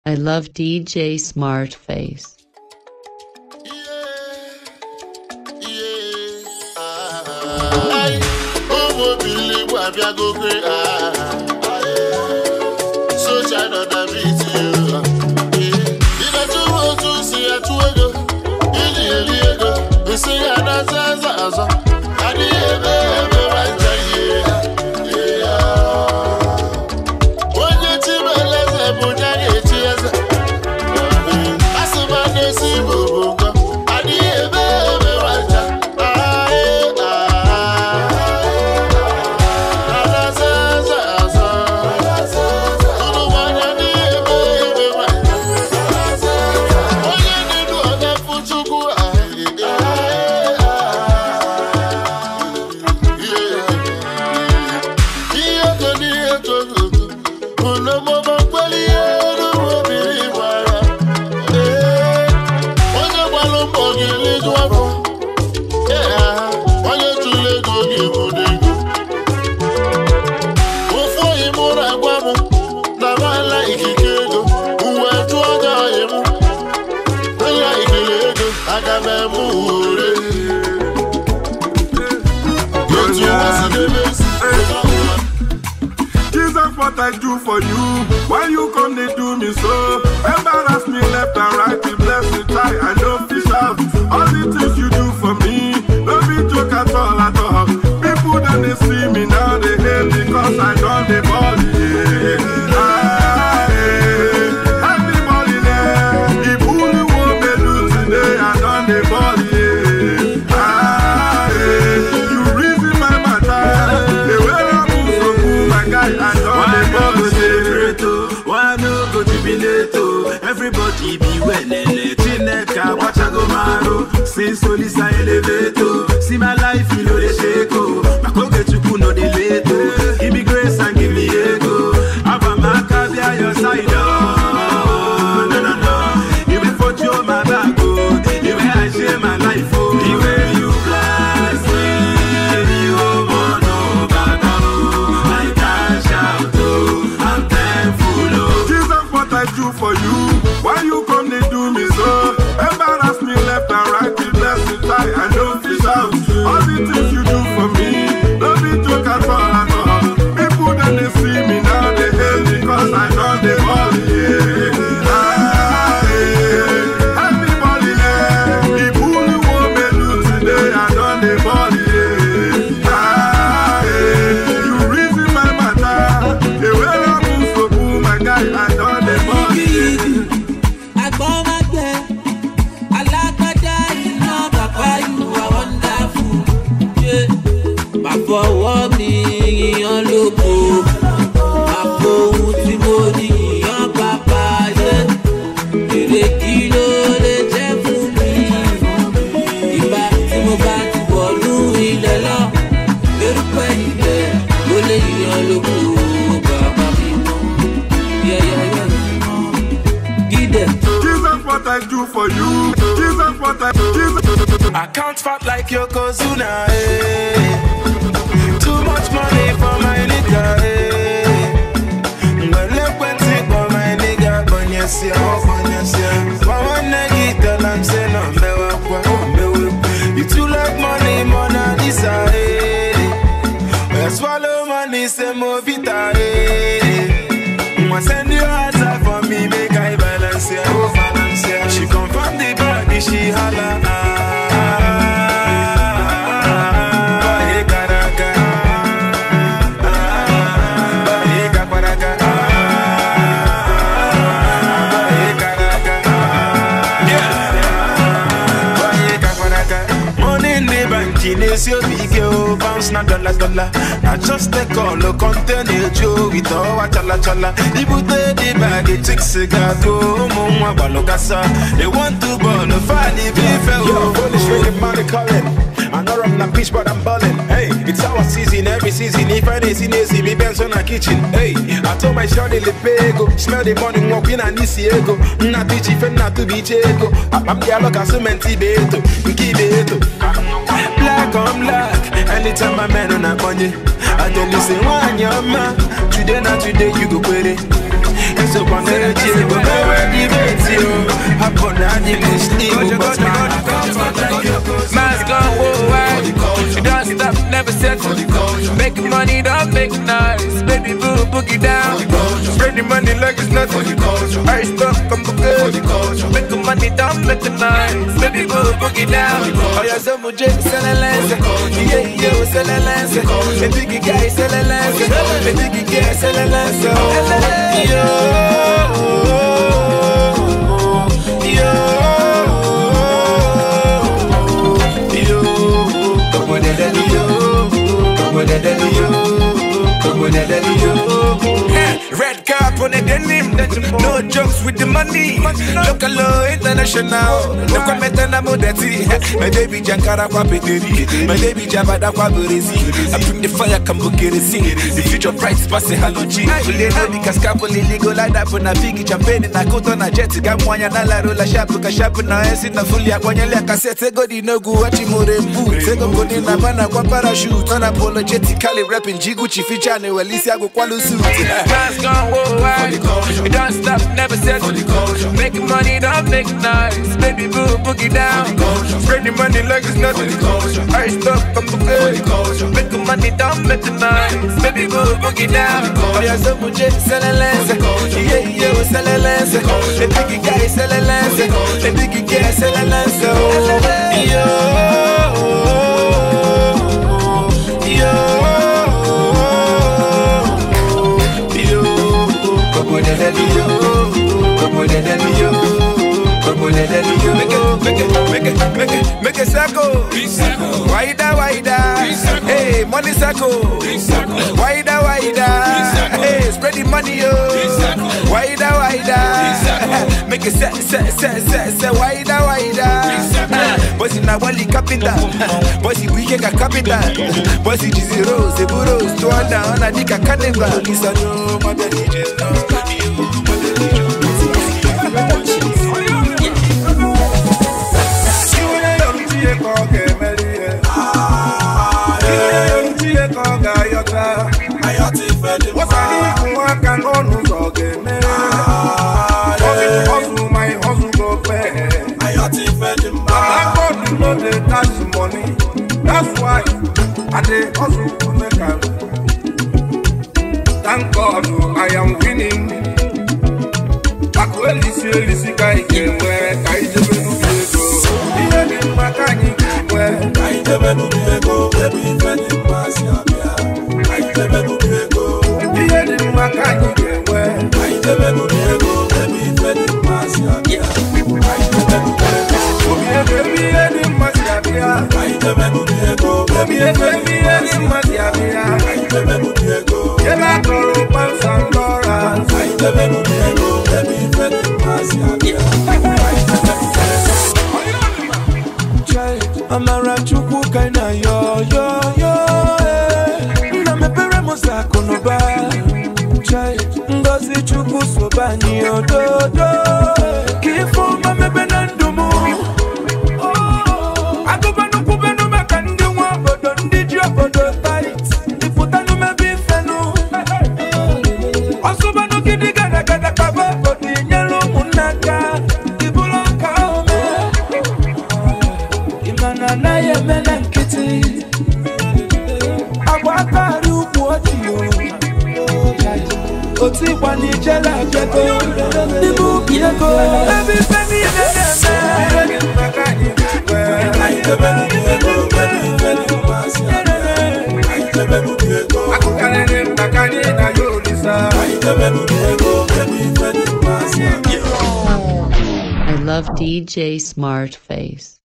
I love DJ Smartface. What I do for you, why you come they do me so? Embarrass me left and right, you bless me tight, I don't fish out. All the things you do for me, no be joke at all at all. People that they see me now, they hate me cause I done the body. Everybody there, the bully won't be do today, I done the body. You reason my matter, the way I move so cool, my guy, I done. Everybody be well, Chineka, watch I go maro. Since Solisa elevator, see my life, you know the shako. I go get you know the later. Give me grace and give me ego. Have a marker by your side, oh. No. You will put you my back, oh. You will I share my life, oh. The way you bless me, you won't know about, oh. I cash out, oh. I'm thankful, oh. Jesus, what I do for you. Why you come they do me so? Embarrass me left and right, you bless me tight, I don't fish out. All the things you do for me, don't be joke at all at all. People that they see me now, they hate me cause I done the body. Everybody there, the bully won't be do today, I done the body. You reason my matter, the way I move so cool, my guy, I done the body. Fọwọ́ mi yan lóko, àpòhùn tí mo ní yan bàbá yẹ. Èrè kí ló lè jẹ́ fún mi? Ìgbà tí mo bá ti wọ̀lú ilẹ̀ lọ, erùpẹ̀ ilẹ̀ ló lè yan lóko, bàbá mi mọ́. Gídẹ̀. Jesus, what I do for you. Jesus, what I do. I can't fat like Yokozuna, eh. Too much money for my nigga, eh. But look when sick for my nigga, Bonyasia, Bonyasia. For one nigga, I'm saying, no, you too like money, Mona Lisa, eh. Swallow money, say Movita, eh. Send your answer for me, make I balance here, oh, balance here. She come from the body, she holla, bounce na dollar. I just take all the content Joe with all chala chala. The booty the bag it takes cigar to mumwa balokasa. They want to burn a funny beef. Yo, polish with money calling. I know I'm not peach but I'm ballin'. Hey, it's our season every season. If I didn't see me Benz on a kitchen. Hey, I told my shorty le pego. Smell the morning walk in and this ego. Na teach if not to be chego. I'm the aloca cementi beto. Kibeto. Black on black. Anytime my man on a money, I tell you say one your man. Today not today you go quit it. so one energy, but already met you. I'm gonna animal sleep, but Man's gone worldwide. You don't stop, never settle. Making money, don't make noise. Baby boo, boogie down. Spread the money like it's nothing. I stop, come good. Making money, don't make noise. Baby boo, boogie down. Oh yeah, so much sell a lens. Yeah, yeah, sell a lens. A big guy sell a lens. A big guy sell a lens. Yo, yo. Red cap on the denim, no jokes with the money. Local law international, no comment on a modernity. My baby Jankara kwa pederi, my baby Jabada kwa berezi. I bring the fire, come get it, sing. The future bright, pass the halogen. Fully heavy, cascapo, legal, like that, when I big champagne, and I go on a jet, Gamwanya, Nala, Rola, Shapuka, Shapuna, and the fully aquanya, cassette, go, no go, watch him more than boots. Second, go in Havana, one parachute, unapologetically rapping Jiguchi feature, and Alicia go Kuala suit. Man's gone worldwide. You don't stop, never settle. Making money, don't make noise. Baby boo, boogie down. Spread the money like it's nothing. I stop, come good. Making money, don't make noise. Baby boo, boogie down. Oh yeah, so much sell a lens. Yeah, yeah, sell a lens. A big guy sell a lens. A big guy sell a lens. Yo, yo. Make a circle, wider, hey, money circle, wider, hey, spread the money, yo, wider, make it set, wider, boys in a wally capital, boys in weekend a capital, boys in G0, Zeburos, to on a dick a carnival, it's a no, my baby, that's why I dey hustle to make am. Thank God I am winning. Akweli si elisi ka ikemwe ka ijebenu biego. Iye ni makani ikemwe ka ijebenu biego. Baby feni masi abia ka ijebenu biego. Iye ni makani ikemwe ka ijebenu biego. Baby feni masi abia ka ijebenu biego. Iye ni masi abia ka ijebenu biego. Baby feni masi abia ka ijebenu biego. Yela koro pansandora ka ijebenu biego. Baby feni masi abia ka ijebenu biego. Amara chukwu kaina yo na mepere moza konoba chai ngozi chukwu sobani ododo kifo mamebe na ndumu agobanu kubenu maka ndi nwa obodo ndi ji obodo tight ifutanu mebi fenu osobanu kidi gada kaba odi nyelu munaka ibulo ka ome imana na yemena nkiti agbakari ukwu ojiyo oti gbani jela jeko nibu biego ebi feni nene I love DJ Smartface.